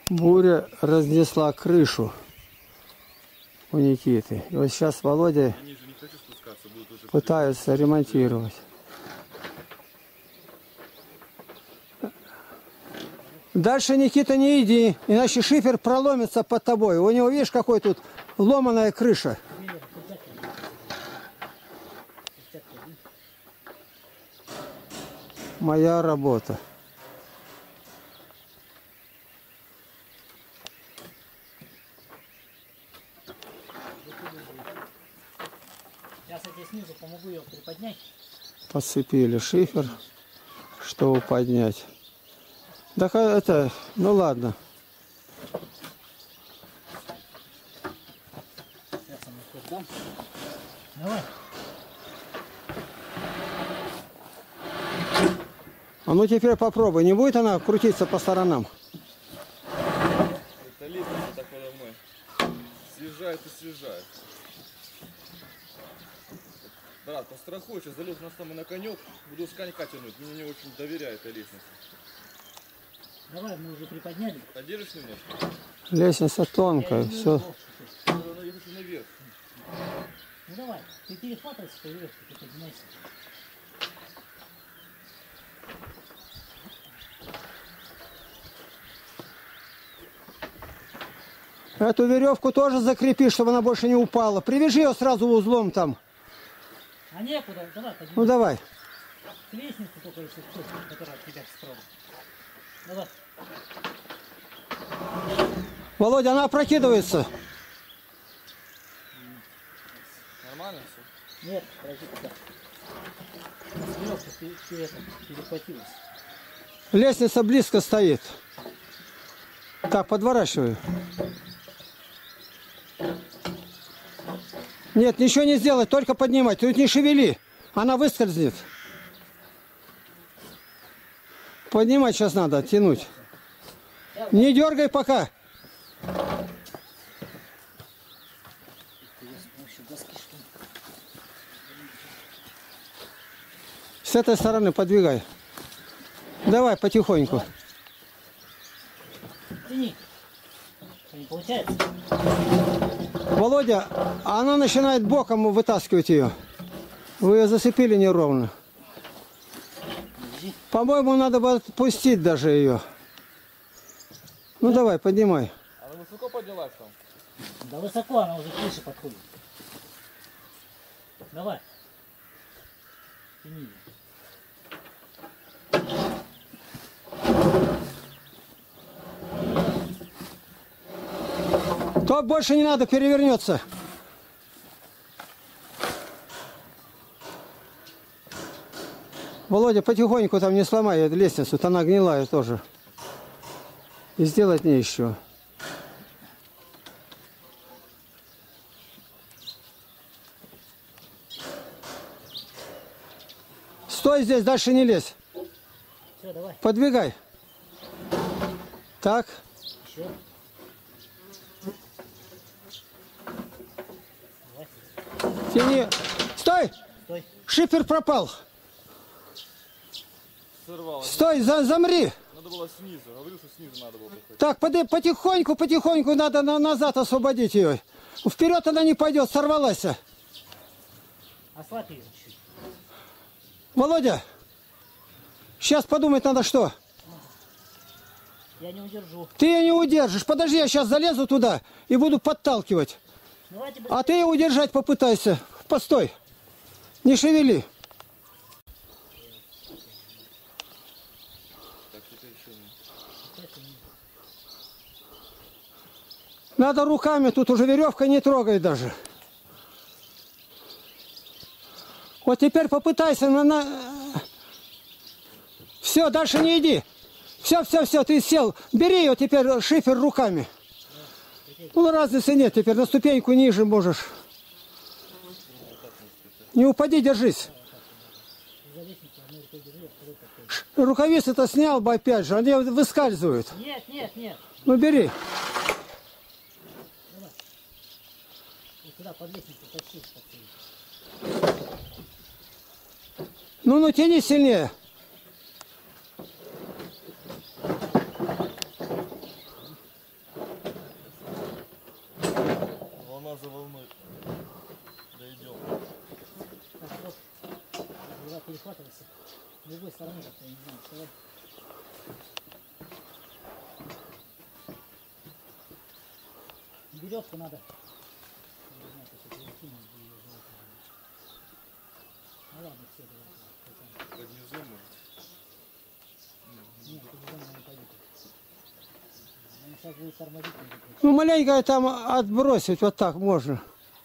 Буря разнесла крышу у Никиты. И вот сейчас Володя пытается ремонтировать. Дальше, Никита, не иди, иначе шифер проломится под тобой. У него, видишь, какой тут ломаная крыша. Моя работа. Сейчас я тебе снизу помогу ее приподнять. Подцепили шифер, чтобы поднять. Так это, ну ладно. Сейчас я ему дам. Давай. А ну теперь попробуй, не будет она крутиться по сторонам? Это лестница такой домой. Съезжает и съезжает. Брат, пострахуй, сейчас залез на самый на конек, буду с конька тянуть. Мне не очень доверяет эта лестница. Давай, мы уже приподняли. Подержишь немножко? Лестница тонкая, все. Я хочу наверх. Ну давай, ты перехватывайся, поверх, ты поднимайся. Эту веревку тоже закрепи, чтобы она больше не упала. Привяжи ее сразу узлом там. А некуда, давай поднимайся. Ну давай. К лестнице только если кто, которая от тебя справа. Давай. Володя, она опрокидывается. Нормально все? Нет, подожди пока. Веревка перехватилась. Лестница близко стоит. Так, подворачиваю. Нет, ничего не сделать, только поднимать. Тут не шевели, она выскользнет. Поднимать сейчас надо, тянуть. Не дергай пока. С этой стороны подвигай. Давай потихоньку. Тяни. Не получается? Володя, она начинает боком вытаскивать ее. Вы ее зацепили неровно. По-моему, надо бы отпустить даже ее. Ну давай, поднимай. Она высоко поднялась там? Да высоко, она уже к крыше подходит. Давай. Тяни. То больше не надо, перевернется. Володя, потихоньку там не сломай эту лестницу, она гнилая тоже. И сделать не еще. Стой здесь, дальше не лезь. Все, давай. Подвигай. Так. Еще. Тяни. Стой! Стой. Шифер пропал. Сорвалась. Стой, замри. Надо было снизу. Говорил, что снизу надо было подходить. Так, потихоньку надо назад освободить ее. Вперед она не пойдет, сорвалась. Ослабь ее чуть-чуть. Володя, сейчас подумать надо что. Я не удержу. Ты ее не удержишь. Подожди, я сейчас залезу туда и буду подталкивать. Давайте А ты ее удержать попытайся. Постой. Не шевели. Так, теперь еще не. Надо руками, тут уже веревка не трогай даже. Вот теперь попытайся Все, дальше не иди. Все, ты сел. Бери ее теперь, шифер руками. Ну, разницы нет, теперь на ступеньку ниже можешь. Не упади, держись. Рукавицы-то снял бы опять же, они выскальзывают. Нет. Ну, бери. Давай. Вот сюда, под лестницу, почти. Ну, тяни сильнее. захватывайся. С любой стороны как-то, я не знаю, вставай. Веревку надо. Не знаю, как это перекинуть, где её желательно. Ну ладно, все, давай. Под низом, может. Нет, это не знаю, не пойдет. Он сейчас будет тормозить. Ну, маленько там отбросить, вот так можно.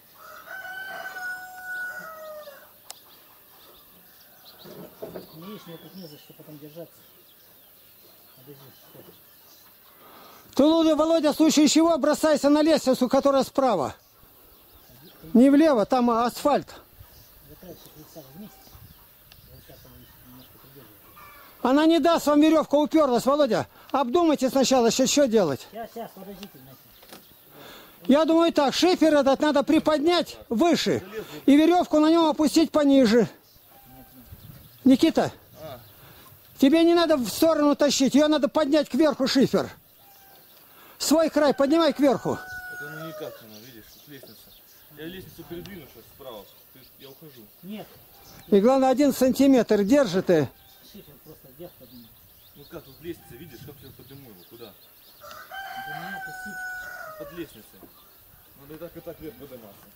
Не видишь, мне тут не за что потом держаться. Подожди, стой. Ты, Володя, в случае чего бросайся на лестницу, которая справа. Не влево, там асфальт. Закройся колеса вместе. Вот сейчас она немножко придерживает. Она не даст, вам веревка уперлась, Володя. Обдумайте сначала, что делать. Сейчас, подождите, значит. Я думаю так, шифер этот надо приподнять выше и веревку на нем опустить пониже. Никита, тебе не надо в сторону тащить, ее надо поднять кверху шифер. Свой край поднимай кверху. Это ну никак она, видишь, тут лестница. Я лестницу передвину сейчас справа. Я ухожу. Нет, И главное, 1 сантиметр держи ты. шифер просто вверх поднимай. Ну как тут лестница, видишь, как я подниму его? Куда? До меня опустить. Под лестницей. Надо и так вверх подниматься.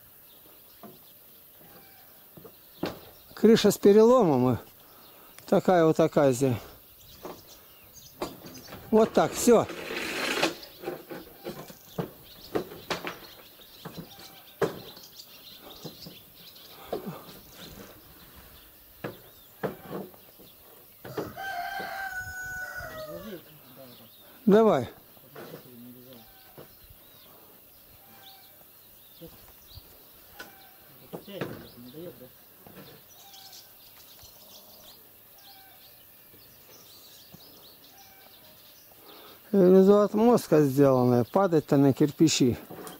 Крыша с переломом. Такая здесь. Вот так, все. Разложи, Давай. чтобы не лежало. Сейчас. Опять не дает, да? Внизу отмостка сделанная, падать-то на кирпичи.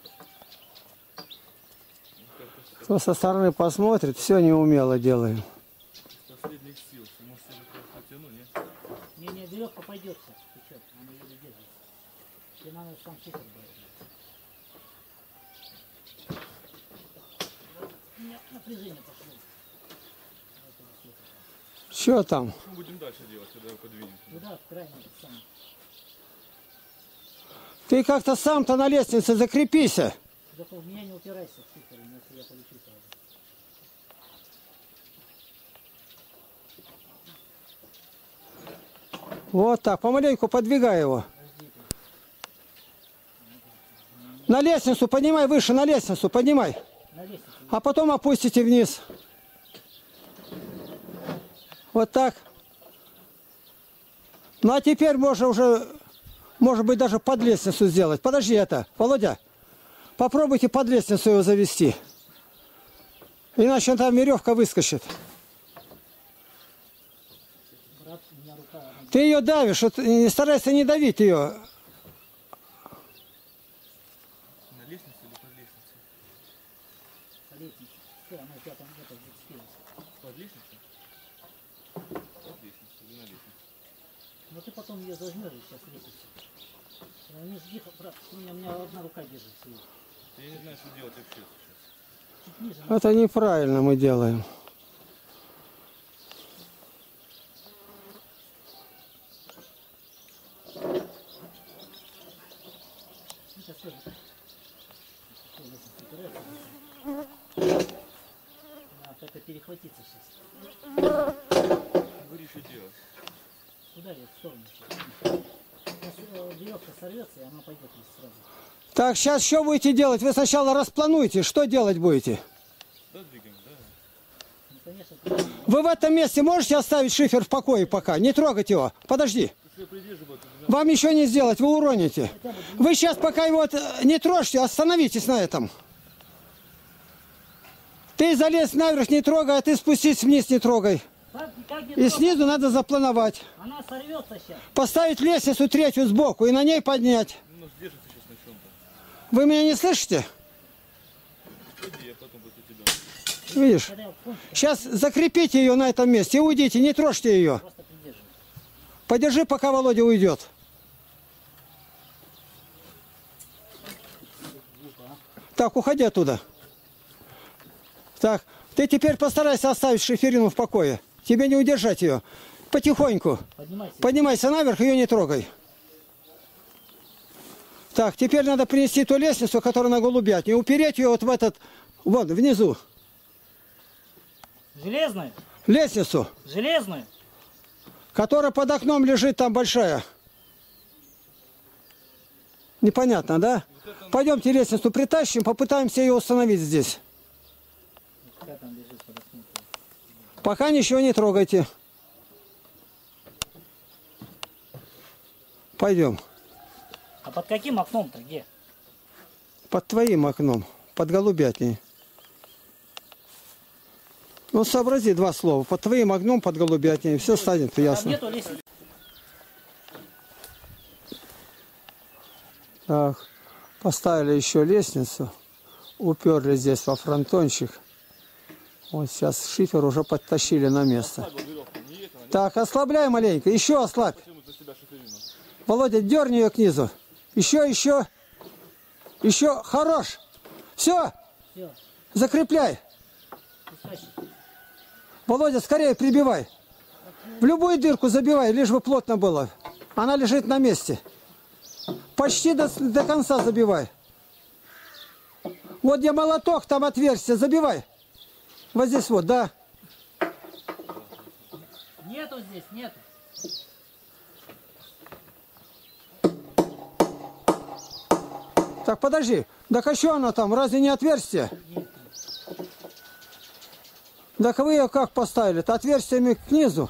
Кто со стороны посмотрит, все неумело делаем. Последних сил. Может, я же потяну, нет? Не, веревка пойдет сейчас. Ты что, она еле держится. Тебе надо сам шифер брать. У меня напряжение пошло. Что там? Что будем дальше делать, когда его подвинем? Туда, в крайний самый. Ты как-то сам-то на лестнице закрепись. Только в меня не упирайся в шифер, иначе я полечу сразу. Вот так, помаленьку подвигай его. На лестницу поднимай выше, на лестницу поднимай. На лестницу. А потом опустите вниз. Вот так. Ну а теперь можно уже, может быть, даже под лестницу сделать. Подожди это, Володя. Попробуйте под лестницу его завести. Иначе там веревка выскочит. Брат, у меня рука. Ты ее давишь, вот, старайся не давить ее. На лестнице или под лестницей? По лестнице. Что, она у тебя там где-то зацепилась. Под лестницей? Под лестницей или на лестнице? Но ты потом ее зажмешь сейчас лестницу. Вниз, тихо, брат, у меня одна рука держится. Я не знаю, что делать вообще сейчас. Чуть ниже. Это неправильно мы делаем. Это все. Только перехватиться сейчас. Говори, что делать. Куда я в сторону сейчас? Сейчас веревка сорвется, и она пойдет вниз сразу. Так, сейчас что будете делать? Вы сначала расплануйте, что делать будете? Да, двигаем, да. Ну, конечно, Вы в этом месте можете оставить шифер в покое пока? Не трогать его. Подожди. Если я придерживаю, то Вам ничего не сделать, вы уроните. Вы сейчас пока его не трожьте, остановитесь на этом. Ты залезь наверх, не трогай, а ты спустись вниз, не трогай. как не И трогать? снизу надо заплановать. Она сорвется сейчас. Поставить лестницу третью сбоку и на ней поднять. ну, держится сейчас на чем-то. Вы меня не слышите? Иди, я потом после тебя. Видишь? Когда я в кончик, Сейчас закрепите ее на этом месте и уйдите, не трожьте ее. просто придерживай. Подержи, пока Володя уйдет. Так, уходи оттуда. Так, ты теперь постарайся оставить шиферину в покое. Тебе не удержать ее. Потихоньку. Поднимайся. Поднимайся наверх, ее не трогай. Так, теперь надо принести ту лестницу, которая на голубятне, и упереть ее вот в этот, вон, внизу. Железная? Лестницу, Железная? которая под окном лежит, там большая. Непонятно, да? Пойдемте лестницу притащим, попытаемся ее установить здесь. Какая там лежит под окном? Пока ничего не трогайте. Пойдем. А под каким окном-то? Где? Под твоим окном, под голубятней. Ну, сообрази два слова. Под твоим окном, под голубятней. Все станет Там ясно. нету лестницы. Так, поставили еще лестницу. Уперли здесь во фронтончик. Вот сейчас шифер уже подтащили на место. Так, ослабляй маленько. Еще ослабь. Володя, дерни ее к низу. Еще. Еще. Хорош. Все. Все. Закрепляй. Пускай. Володя, скорее прибивай. В любую дырку забивай, лишь бы плотно было. Она лежит на месте. Почти до конца забивай. Вот где молоток, там отверстие. Забивай. Вот здесь вот, да. Нету здесь, нету. Так, подожди. Так а что она там? Разве не отверстие? Нет. Так вы ее как поставили-то? Отверстиями к низу.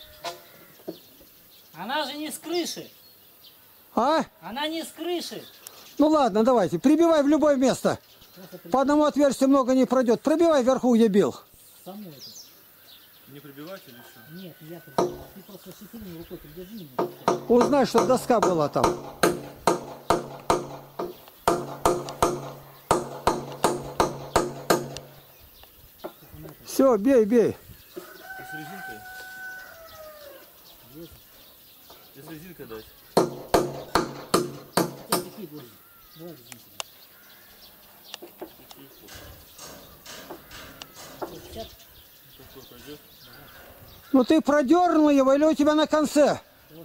Она же не с крыши. А? Она не с крыши. Ну ладно, давайте. Прибивай в любое место. По одному отверстию много не пройдет. Пробивай вверху, где бил. Саму это. Не прибивать или что? Нет, я прибиваю. Ты просто шипильной рукой придержи меня. Узнай, что доска была там. Все, бей. Ты с резинкой? Тебе с резинкой дать? Хотя какие гвозди? Давай возьми сюда. Какой пойдет? Ну ты продернул его или у тебя на конце?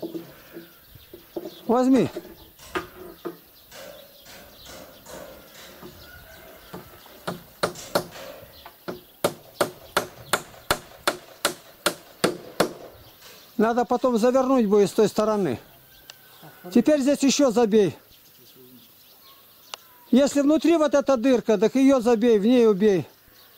Возьми. Надо потом завернуть будет с той стороны. Теперь здесь еще забей. Если внутри вот эта дырка, так ее забей, в ней убей.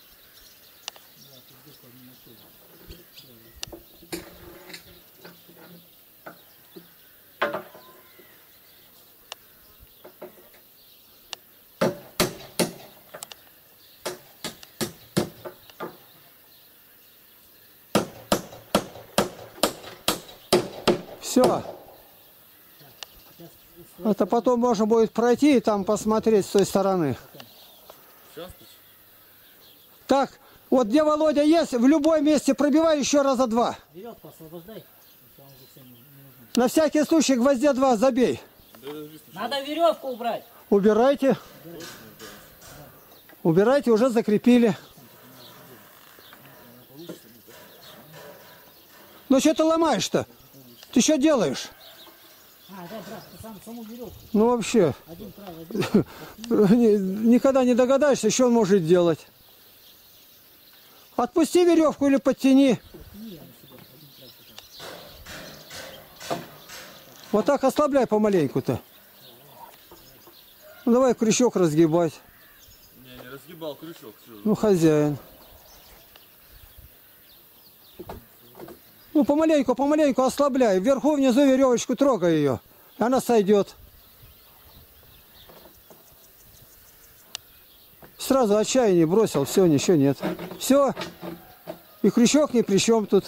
Все. Это потом можно будет пройти и там посмотреть с той стороны. Сейчас? Так, вот где Володя есть, в любом месте пробивай еще раза два. Веревку освобождай. Если он уже всем не нужен. На всякий случай гвоздя два забей. Надо веревку убрать. Убирайте. Убирайте, уже закрепили. Ну что ты ломаешь-то? Ты что делаешь? А, да, брат, ты саму веревку. Ну вообще, Один правый, один. никогда не догадаешься, что он может делать. Отпусти веревку или подтяни. Вот так ослабляй помаленьку-то. Ну, давай крючок разгибать. Не разгибал крючок. Все. Ну, хозяин. Ну, помаленьку ослабляй. Вверху, внизу веревочку трогай ее. Она сойдет. Сразу отчаяние бросил, все, ничего нет. Все. И крючок ни при чем тут.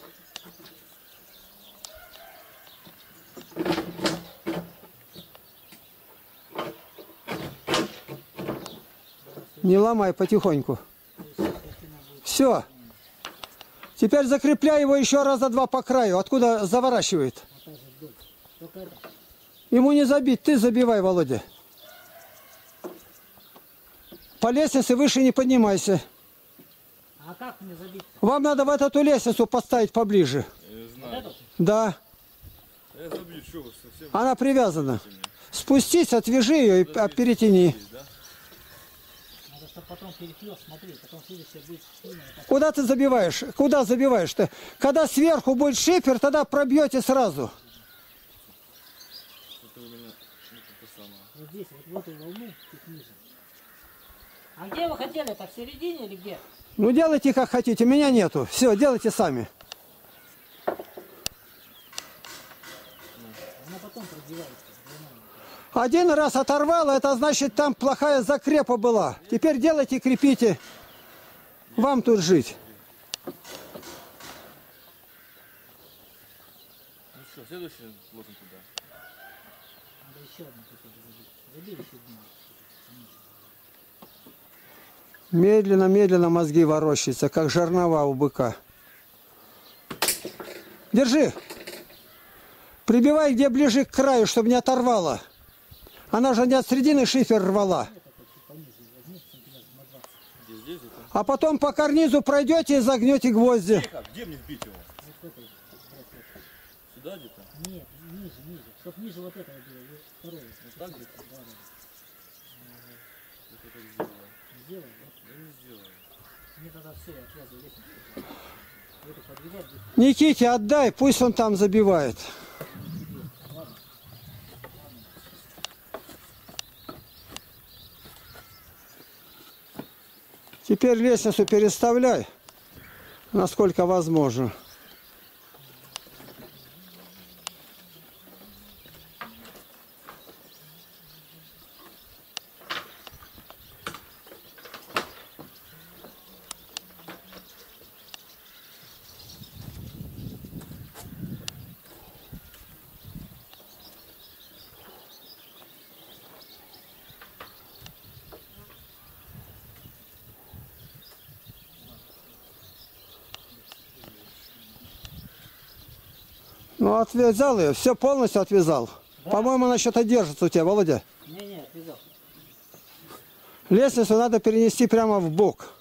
Не ломай, потихоньку. Все. Теперь закрепляй его еще раза два по краю. Откуда заворачивает? Только это. Ему не забить, ты забивай, Володя. По лестнице выше не поднимайся. А как мне забить? Вам надо в эту лестницу поставить поближе. Я не Вот знаю. эту? Да, Я забью, что вы совсем... она привязана. Спустись, отвяжи ее и перетяни. Здесь, да? Надо, чтобы потом перехлёст, смотри, потом следующее будет сильно. Куда ты забиваешь? Куда забиваешь-то? Когда сверху будет шифер, тогда пробьете сразу. Это у меня... это самое. Вот здесь, вот в эту волну, чуть ниже. А где вы хотели? Это в середине или где? Ну делайте как хотите, меня нету. Все, делайте сами. Она потом продевается. Один раз оторвало, это значит там плохая закрепа была. Теперь делайте, крепите. Вам тут жить. Ну что, следующий ложим туда. Надо еще одну хотя бы забить. Забей еще одну. Медленно-медленно мозги ворочаются, как жернова у быка. Держи. Прибивай где ближе к краю, чтобы не оторвало. Она же не от середины шифер рвала. Здесь, это... А потом по карнизу пройдете и загнете гвозди. Тихо, где мне вбить его? Вот этой. Сюда где-то? Нет, ниже. Чтоб ниже вот этого было. И второе. Вот так где-то? Да. Вот я так сделаю. Сделай, да? Я не сделаю. Мне тогда все, я отвязываю лестницу. Эту подвигать будет. Никите отдай, пусть он там забивает. Ладно. Теперь лестницу переставляй, насколько возможно. Ну, отвязал ее, все полностью отвязал. Да. По-моему, она что-то держится у тебя, Володя. Не, отвязал. Лестницу надо перенести прямо в бок.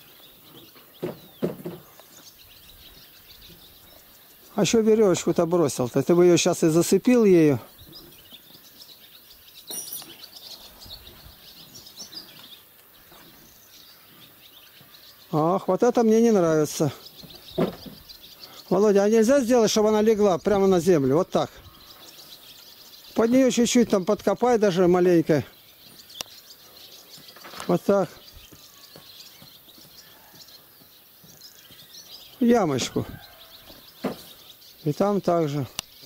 А что веревочку-то бросил-то? Ты бы ее сейчас и зацепил ею. Ах, вот это мне не нравится. Володя, а нельзя сделать, чтобы она легла прямо на землю? Вот так. Под нее чуть-чуть там подкопай даже маленько. Вот так. Ямочку. И там также.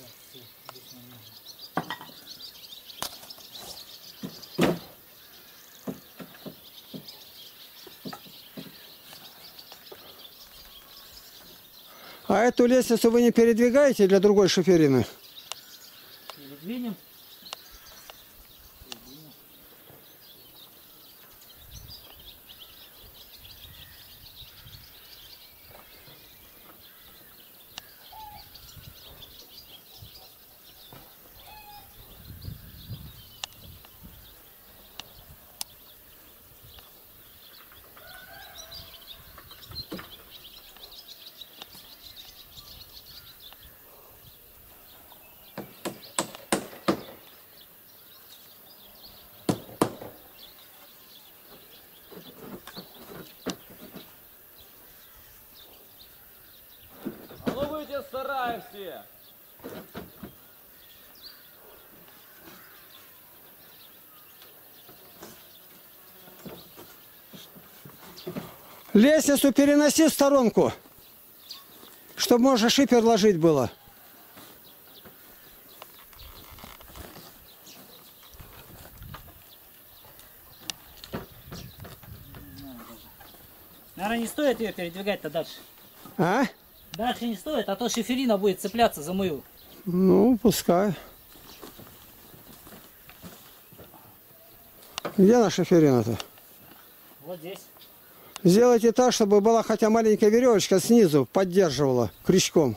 А эту лестницу вы не передвигаете для другой шоферины? Передвинем. А ну выйти с сарая все! Лестницу переноси в сторонку, чтобы можно шипер ложить было. Наверное, не стоит ее передвигать-то дальше. А? Дальше не стоит, а то шиферина будет цепляться за мою. Ну, пускай. Где наша шиферина-то? Вот здесь. Сделайте так, чтобы была хотя маленькая веревочка снизу, поддерживала крючком.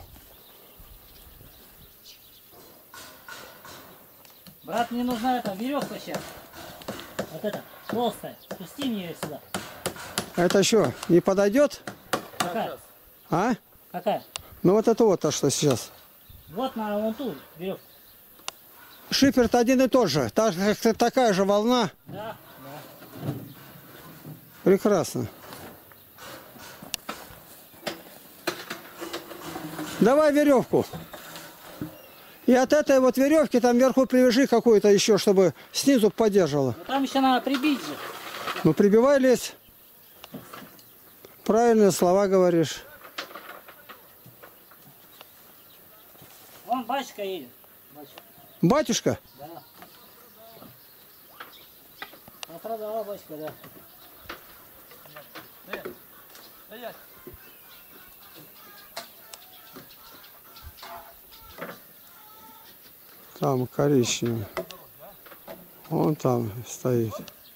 Брат, мне нужна эта веревка сейчас. Вот эта, толстая. Спусти мне ее сюда. Это что, не подойдет? Какая? А? Какая? Ну вот это вот то, что сейчас. Вот, наверное, вон ту веревку. Шифер-то один и тот же. Такая же волна. Да. Прекрасно. Давай веревку. И от этой вот веревки там вверху привяжи какую-то еще, чтобы снизу поддерживала. Но там еще надо прибить же. Ну прибивай лезь. Правильные слова говоришь. Вон батюшка едет. Батюшка. Батюшка? Да. Пострадала батюшка, да. Там коричневый. Он там стоит.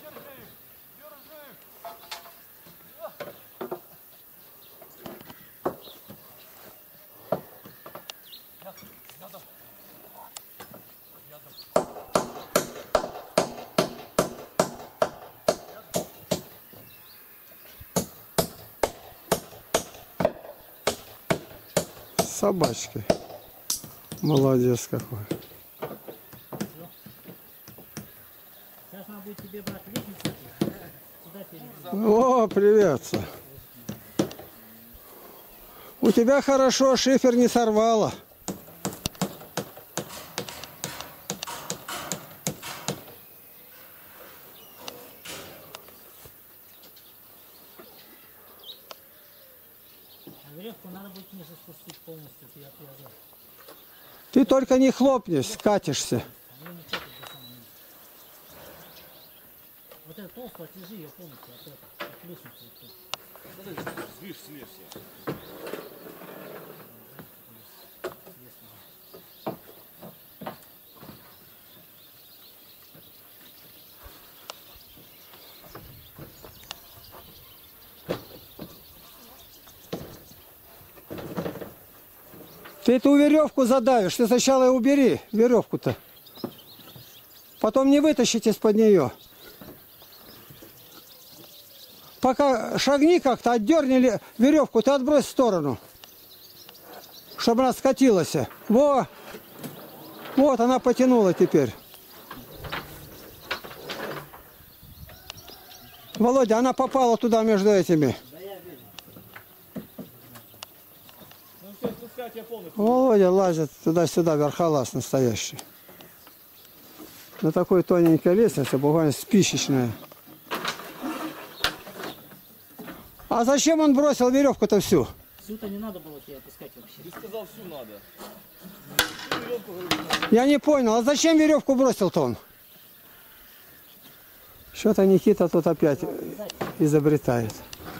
Собачки. Молодец какой. Сейчас надо будет тебе, брат, лестницу. Сюда перейти. О, привет. У тебя хорошо, шифер не сорвало. А веревку надо будет ниже спустить полностью. Я привязал. Ты только не хлопнись, скатишься. Она не чекает до самого низа. Вот эту толстую отвяжи ее полностью от этого, от лестницы. Слышь, слезь. Ты эту веревку задавишь, ты сначала убери веревку-то. Потом не вытащить из-под нее. Пока шагни как-то, отдерни веревку, ты отбрось в сторону. Чтобы она скатилась. Во! Вот она потянула теперь. Володя, она попала туда между этими. Ну все, спускать я полностью. Володя лазит туда-сюда, верхолаз настоящий. На такой тоненькой лестнице, буквально спичечная. А зачем он бросил веревку-то всю? Всю-то не надо было тебе опускать вообще. Ты сказал, всю надо. Всю веревку, говорю, надо. Я не понял, а зачем веревку бросил-то он? Что-то Никита тут опять изобретает.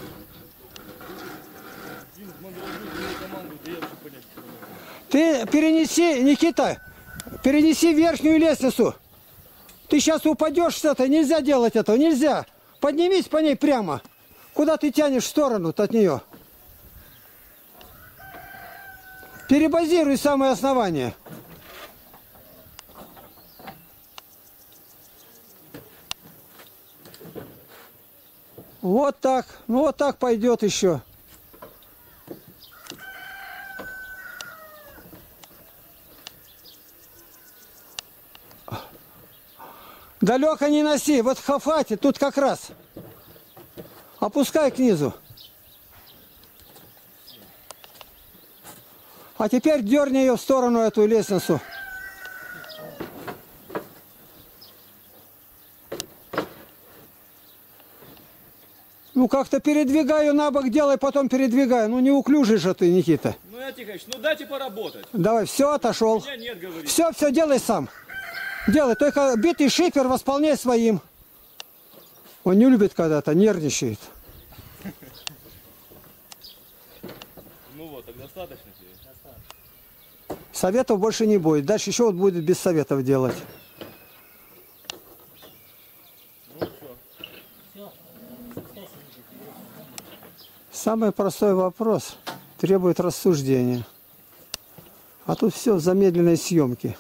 Дин, командует команду, да я вообще понять не могу. Ты перенеси, Никита, перенеси верхнюю лестницу. Ты сейчас упадешь что-то, нельзя делать этого, нельзя. Поднимись по ней прямо. Куда ты тянешь в сторону-то от нее? Перебазируй самое основание. Вот так. Ну вот так пойдет еще. Далеко не носи. Вот хватит, тут как раз. Опускай к низу. А теперь дерни ее в сторону, эту лестницу. Ну как-то передвигай ее на бок, делай, потом передвигай. Ну неуклюжий же ты, Никита. Ну, я Тихонович, ну дайте поработать. Давай, все, отошел. У меня нет, говорит. Все, делай сам. Делай, только битый шифер восполняй своим. Он не любит когда-то, нервничает. Ну вот, так достаточно тебе. Советов больше не будет. Дальше еще вот будет без советов делать. Ну все. Все, спускайся. Самый простой вопрос требует рассуждения. А тут все в замедленной съемке.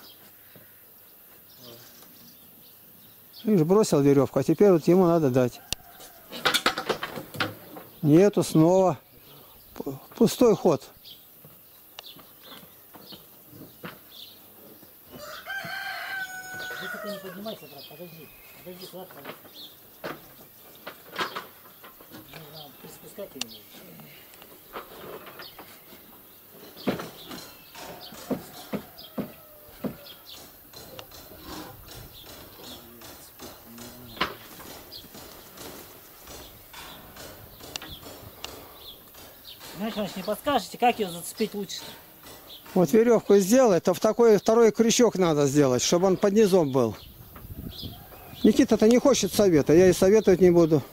Видишь, бросил веревку, а теперь вот ему надо дать. Нету снова. пустой ход. Если ты не поднимайся, брат, подожди. Подожди, куда ты полез? Нужно приспускать его. Знаешь, Иваныч, не подскажете, как ее зацепить лучше? Вот веревку сделай, то в такой второй крючок надо сделать, чтобы он под низом был. Никита-то не хочет совета, я и советовать не буду.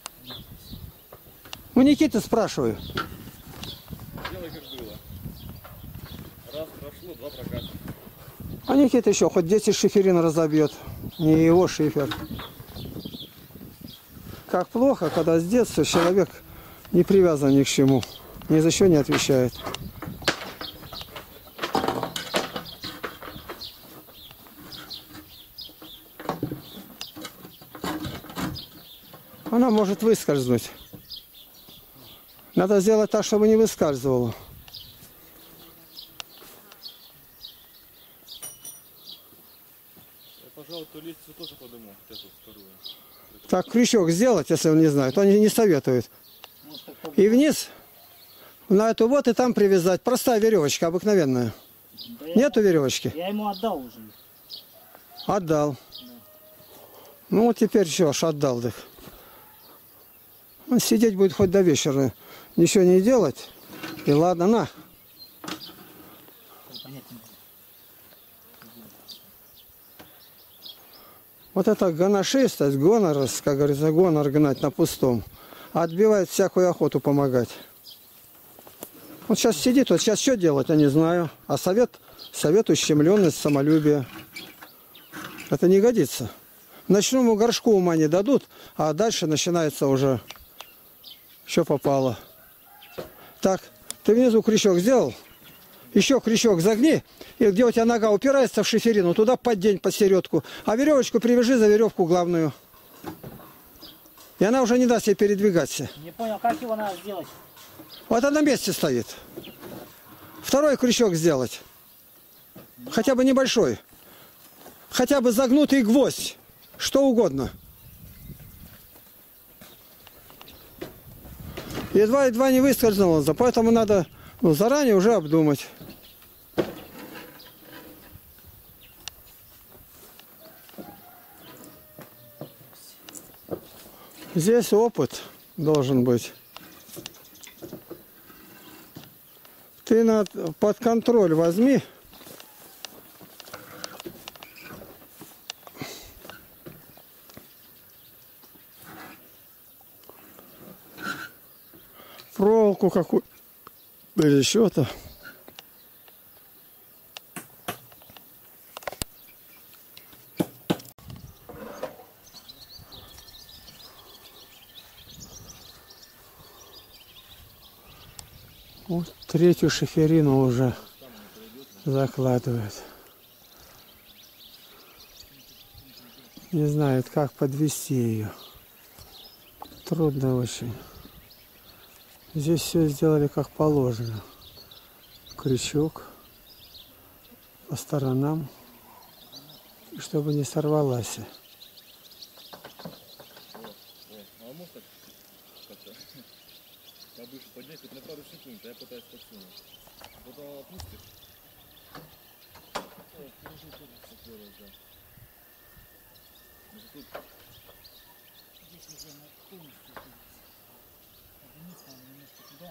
У Никиты спрашиваю. Делай как было. Раз прошло, два прокатит. А Никита еще хоть 10 шиферин разобьет. Не его шифер. Как плохо, когда с детства человек не привязан ни к чему. Ни за что не отвечает. Она может выскользнуть. Надо сделать так, чтобы не выскальзывала. Я, пожалуй, то лестницу тоже подыму, эту вторую. Так крючок сделать, если он не знает. Он не советует. И вниз, на эту вот и там привязать. Простая веревочка, обыкновенная. Да Нету веревочки? я ему отдал уже. Отдал. Ну вот теперь что ж, отдал их. Он сидеть будет хоть до вечера. Ничего не делать. И ладно, на. Вот это гоношистость, гонорость, как говорится, гонор гнать на пустом. Отбивает всякую охоту помогать. Вот сейчас сидит, вот сейчас что делать, я не знаю. А совет ущемленность, самолюбие. Это не годится. Ночному горшку ума не дадут, а дальше начинается уже, что попало. Так, ты внизу крючок сделал, еще крючок загни, и где у тебя нога упирается в шиферину, туда поддень под середку, а веревочку привяжи за веревку главную. И она уже не даст ей передвигаться. Не понял, как его надо сделать? Вот она на месте стоит. Второй крючок сделать. Хотя бы небольшой. Хотя бы загнутый гвоздь. Что угодно. Едва не выскользнула, поэтому надо заранее уже обдумать. Здесь опыт должен быть. Ты под контроль возьми. Проволоку какую или еще-то. Вот третью шиферину уже закладывает. Не знает, как подвести ее. Трудно очень. Здесь все сделали как положено. Крючок по сторонам, чтобы не сорвалась. А может так как-то повыше поднять хоть на пару секунд, а я пытаюсь подсунуть. Потом он опустит. Может, тут Здесь уже на полностью. Вниз надо немножко туда.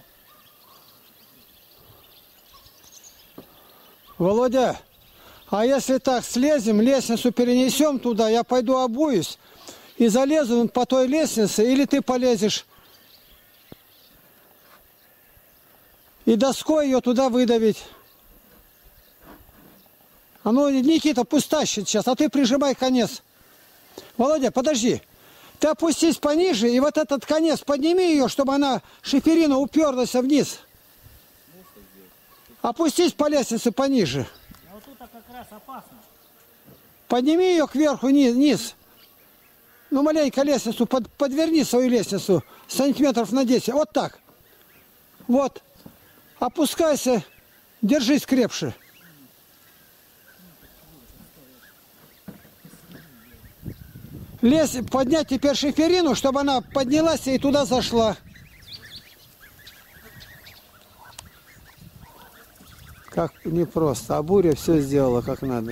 Володя, а если так слезем, лестницу перенесем туда, я пойду обуюсь и залезу по той лестнице, или ты полезешь и доской ее туда выдавить. А ну, Никита, пусть тащит сейчас, а ты прижимай конец. Володя, подожди. Ты опустись пониже, и вот этот конец подними ее, чтобы она, шиферина, уперлась вниз. Опустись по лестнице пониже. А вот тут как раз опасно. Подними ее кверху, вниз. Ну, маленько лестницу, подверни свою лестницу сантиметров на 10. Вот так. Вот. Опускайся. Держись крепше. Лезь, поднять теперь шиферину, чтобы она поднялась и туда зашла. Как непросто. А буря все сделала как надо.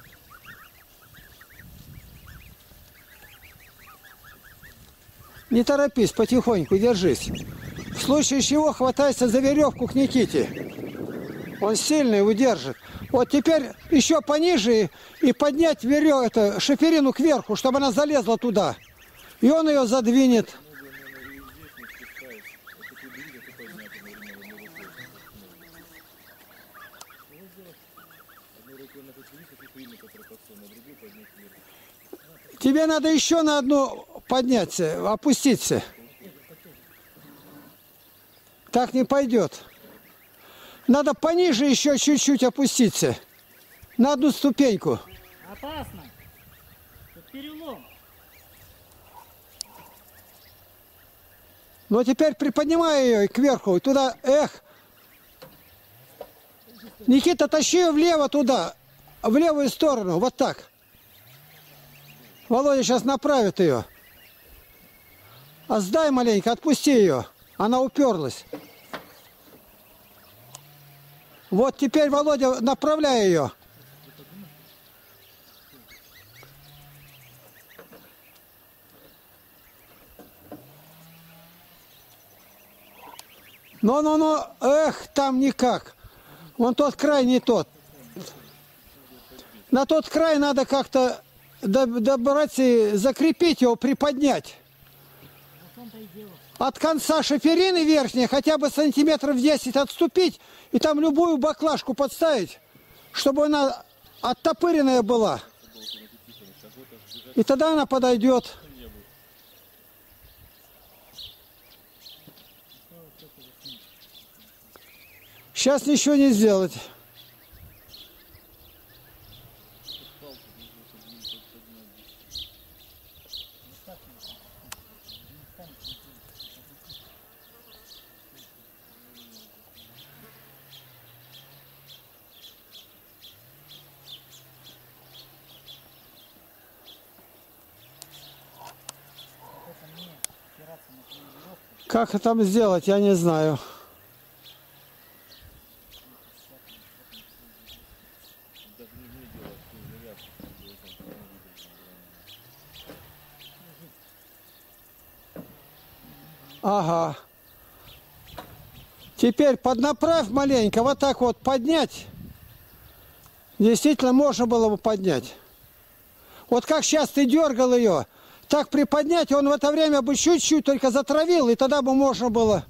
Не торопись, потихоньку держись. В случае чего хватайся за веревку к Никите. Он сильный, удержит. Вот теперь еще пониже и поднять шиферину кверху, чтобы она залезла туда. И он ее задвинет. Тебе надо еще на одну подняться, опуститься. Так не пойдет. Надо пониже еще чуть-чуть опуститься. На одну ступеньку. Опасно. Тут перелом. Но теперь приподнимай ее кверху, туда, эх. Никита, тащи ее влево туда, в левую сторону, вот так. Володя сейчас направит ее. А сдай маленько, отпусти ее. Она уперлась. Вот теперь, Володя, направляй ее. Ну, эх, там никак. Вон тот край не тот. На тот край надо как-то добраться и закрепить его, приподнять. От конца шиферины верхней хотя бы сантиметров 10 отступить и там любую баклажку подставить, чтобы она оттопыренная была. И тогда она подойдет. Сейчас ничего не сделать. Как это там сделать, я не знаю. Ага. Теперь поднаправь маленько, вот так вот поднять. Действительно, можно было бы поднять. Вот как сейчас ты дергал ее, так приподнять, он в это время бы чуть-чуть только затравил, и тогда бы можно было.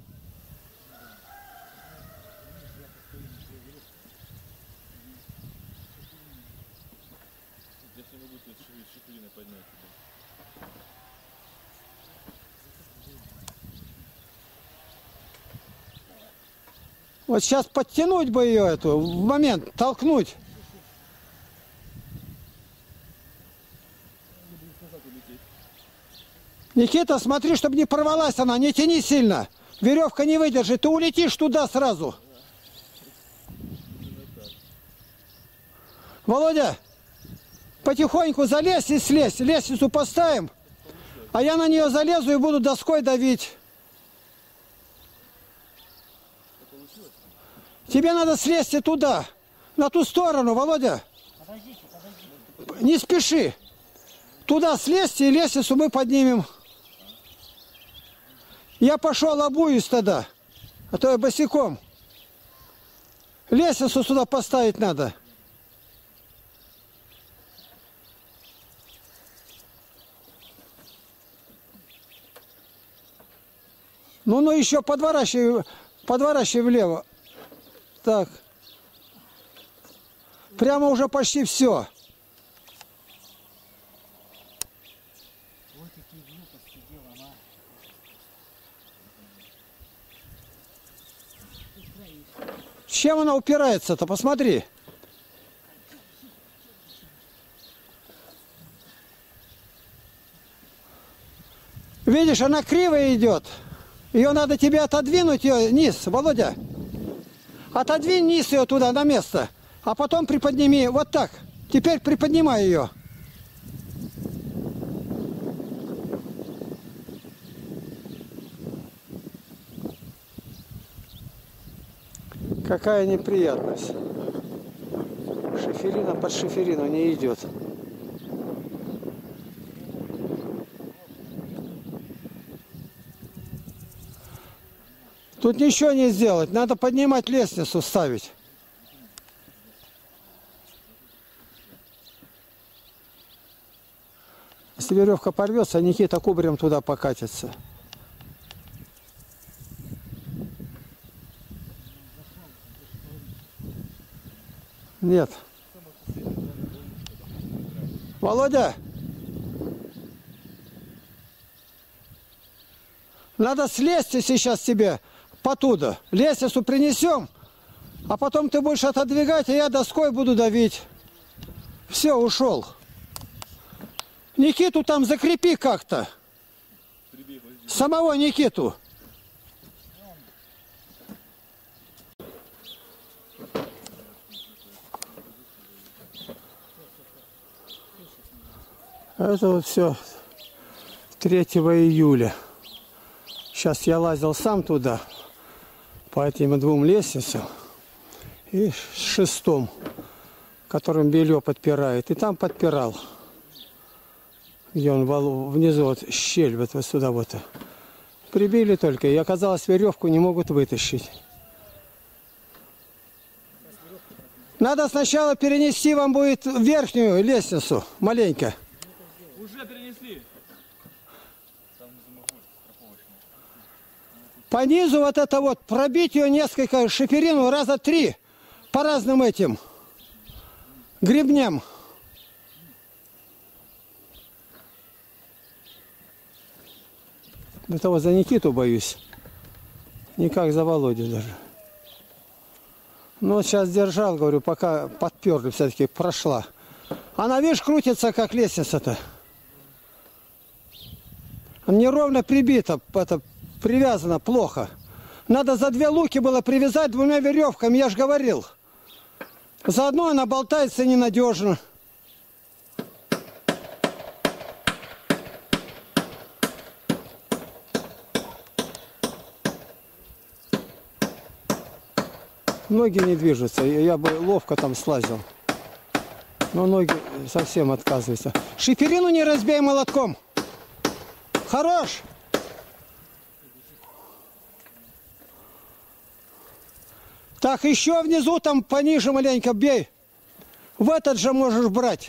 Вот сейчас подтянуть бы ее эту, в момент толкнуть. Никита, смотри, чтобы не порвалась она, не тяни сильно. Веревка не выдержит, ты улетишь туда сразу. Володя, потихоньку залезь и слезь. Лестницу поставим, а я на нее залезу и буду доской давить. Тебе надо слезть и туда, на ту сторону, Володя. Подождите. Не спеши. Туда слезьте, и лестницу мы поднимем. Я пошел обуюсь тогда, а то я босиком. Лестницу сюда поставить надо. Ну, еще подворачивай влево. Так. Прямо уже почти все. Чем она упирается-то? Посмотри. Видишь, она криво идет. Ее надо тебе отодвинуть, ее вниз, Володя. Отодвинь низ ее туда на место, а потом приподними вот так. Теперь приподнимай ее. Какая неприятность. Шиферина под шиферину не идет. Тут ничего не сделать, надо поднимать лестницу, ставить. Если веревка порвется, Никита кубарем туда покатится. Нет. Володя! Надо слезть сейчас тебе потуда. Лестницу принесем, а потом ты будешь отодвигать, а я доской буду давить. Все, ушел. Никиту там закрепи как-то. Самого Никиту. Это вот все 3 июля. Сейчас я лазил сам туда, по этим 2 лестницам, и 6, которым белье подпирает. И там подпирал. Где он внизу, вот щель, вот сюда вот. Прибили только, и оказалось, веревку не могут вытащить. Надо сначала перенести вам будет верхнюю лестницу, маленько. Уже перенесли. По низу вот это вот, пробить ее несколько шиферину раза 3 по разным этим гребням. До того за Никиту боюсь. Не как за Володю даже. Ну вот сейчас держал, говорю, пока подперли, все-таки прошла. Она, видишь, крутится, как лестница-то. Неровно прибита, это привязано плохо. Надо за 2 луки было привязать 2 веревками, я же говорил. Заодно она болтается ненадежно. Ноги не движутся, я бы ловко там слазил. Но ноги совсем отказываются. Шиферину не разбей молотком. Хорош! Так, еще внизу там пониже маленько бей. В этот же можешь брать.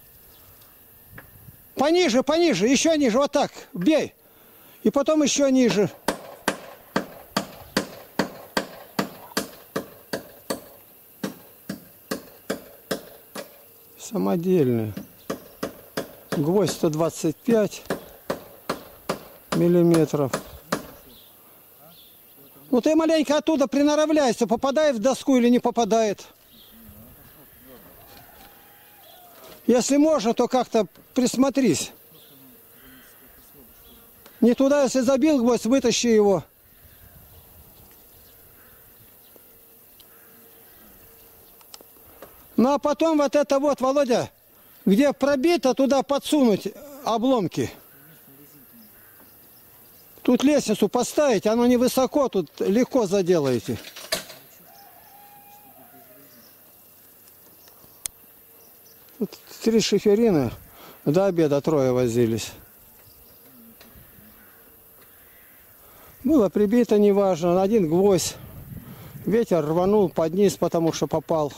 Пониже, пониже, еще ниже, вот так, бей. И потом еще ниже. Самодельная. Гвоздь 125 миллиметров. Ну ты маленько оттуда приноравливайся, попадает в доску или не попадает. Если можно, то как-то присмотрись. Не туда, если забил гвоздь, вытащи его. Ну а потом вот это вот, Володя, где пробито, туда подсунуть обломки. Тут лестницу поставить, оно невысоко, тут легко заделаете. Тут 3 шиферины, до обеда 3 возились. Было прибито, неважно, 1 гвоздь. Ветер рванул под низ, потому что попал.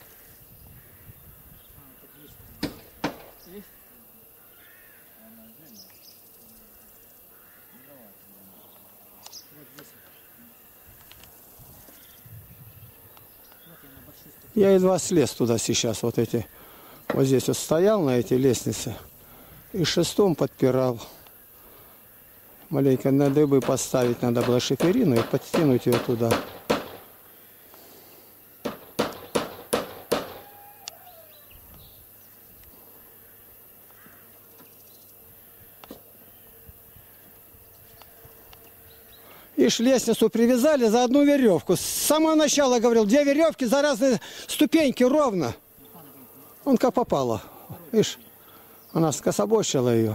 Я едва слез туда сейчас, вот эти, вот здесь вот стоял на эти лестницы и 6 подпирал. Маленько на дыбы поставить надо было шиферину и подтянуть ее туда. Ишь, лестницу привязали за одну веревку. С самого начала говорил, 2 веревки за разные ступеньки ровно. Он как попало. Ишь, она скособочила ее.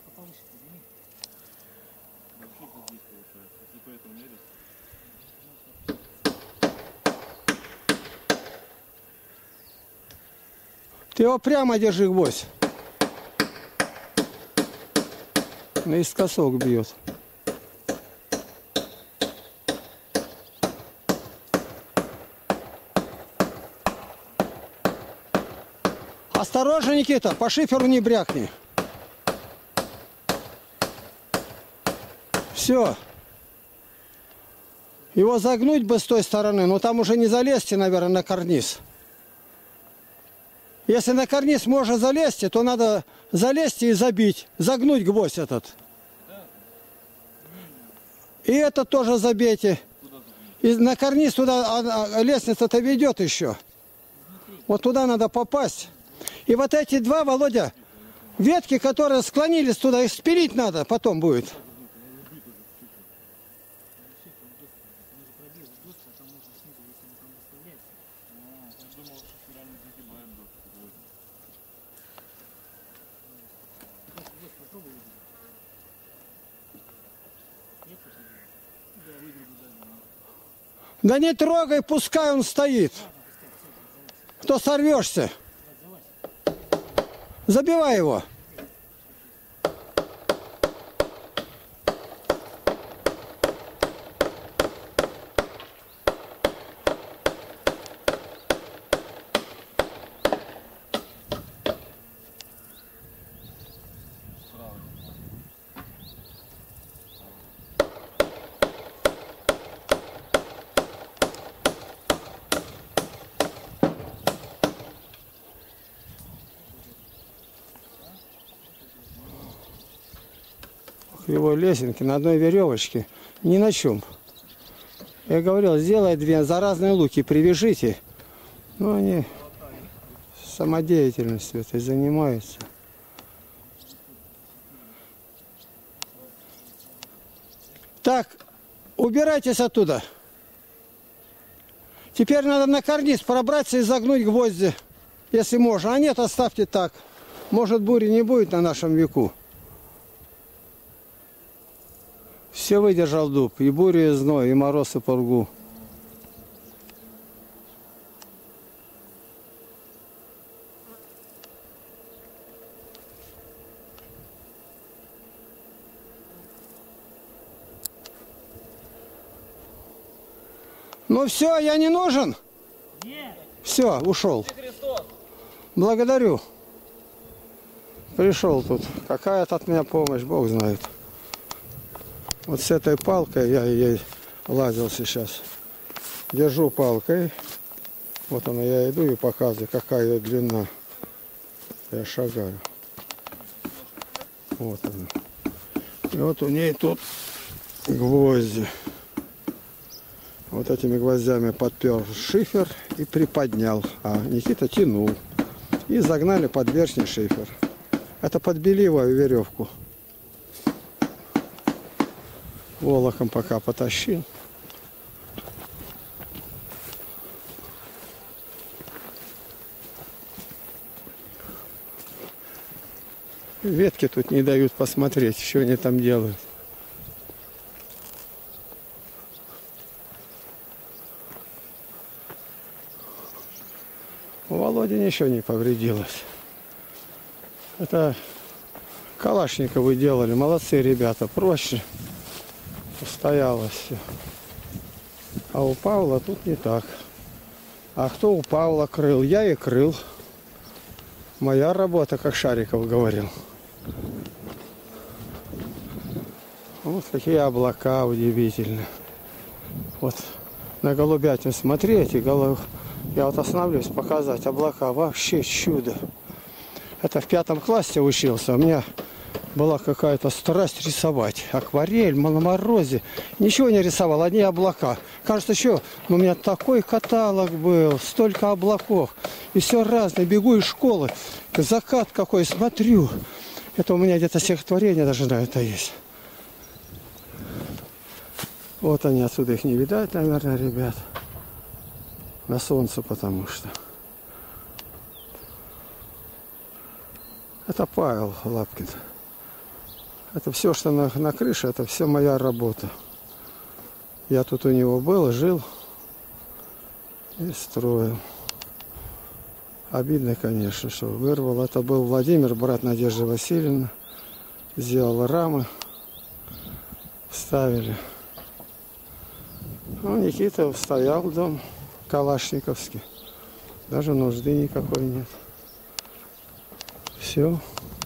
Ты его прямо держи, гвоздь. Наискосок бьет. Осторожно, Никита, по шиферу не брякни. Все. Его загнуть бы с той стороны, но там уже не залезьте, наверное, на карниз. Если на карниз можно залезть, то надо залезть и забить, загнуть гвоздь этот. И это тоже забейте. И на карниз туда, лестница-то ведет еще. Вот туда надо попасть. И вот эти 2, Володя, ветки, которые склонились туда, их спилить надо, потом будет. Да не трогай, пускай он стоит. То сорвешься. Забивай его. Его лесенки на одной веревочке, ни на чем. Я говорил, сделай 2 за разные луки, привяжите. Но они самодеятельностью этой занимаются. Так, убирайтесь оттуда. Теперь надо на карниз пробраться и загнуть гвозди, если можно. А нет, оставьте так. Может, бури не будет на нашем веку. Все выдержал дуб, и бурю, и зной, и мороз, и пургу. Ну все, я не нужен? Нет. Все, ушел. Благодарю. Пришел тут. Какая-то от меня помощь, Бог знает. Вот с этой палкой я ей лазил сейчас. Держу палкой. Вот она, я иду и показываю, какая ее длина. Я шагаю. Вот она. И вот у ней тут гвозди. Вот этими гвоздями подпер шифер и приподнял. А Никита тянул. И загнали под верхний шифер. Это под беливую веревку. Волоком пока потащил. Ветки тут не дают посмотреть, что они там делают. У Володи ничего не повредилось. Это Калашниковы делали. Молодцы ребята, проще. Устоялось все. А у Павла тут не так. А кто у Павла крыл? Я и крыл. Моя работа, как Шариков говорил. Вот какие облака удивительные. Вот на голубятню смотреть, и я вот останавливаюсь показать облака. Вообще чудо. Это в 5 классе учился. У меня была какая-то страсть рисовать. Акварель, на морозе. Ничего не рисовал, одни облака. Кажется, что у меня такой каталог был, столько облаков. И все разное. Бегу из школы. Закат какой, смотрю. Это у меня где-то стихотворение даже на это есть. Вот они, отсюда их не видать, наверное, ребят. На солнце, потому что. Это Павел Лапкин. Это все, что на крыше, это все моя работа. Я тут у него был, жил и строил. Обидно, конечно, что вырвал. Это был Владимир, брат Надежды Васильевны. Сделал рамы, ставили. Ну, Никита стоял дом калашниковский. Даже нужды никакой нет. Все.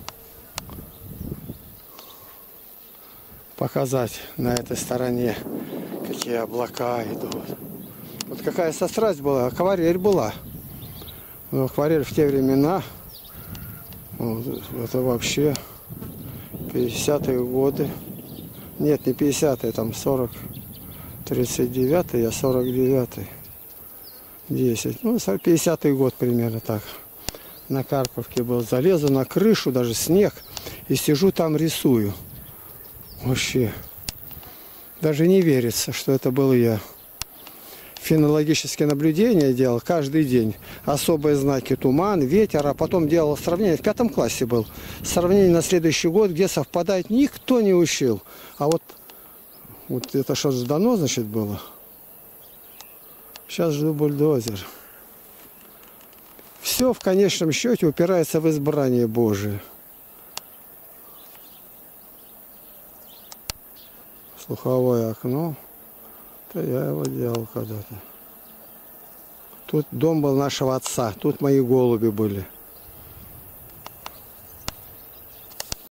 Показать на этой стороне, какие облака идут. Вот какая страсть была, акварель была. Но акварель в те времена, вот, это вообще 50-е годы. Нет, не 50-е, там 39-й, а 49-й. 10. Ну, 50-й год примерно так. На Карповке был. Залезу на крышу, даже снег, и сижу там рисую. Вообще. Даже не верится, что это был я. Фенологические наблюдения делал каждый день. Особые знаки: туман, ветер, а потом делал сравнение. В 5 классе был. Сравнение на следующий год, где совпадает, никто не учил. А вот это что сдано, значит, было. Сейчас жду бульдозер. Все в конечном счете упирается в избрание Божие. Слуховое окно. Это я его делал когда-то. Тут дом был нашего отца. Тут мои голуби были.